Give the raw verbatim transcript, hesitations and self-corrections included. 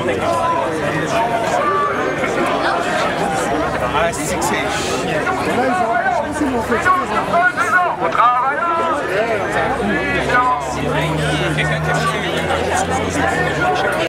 Ah, c'est que c'est chiant. Aux travailleurs. Quelqu'un qui a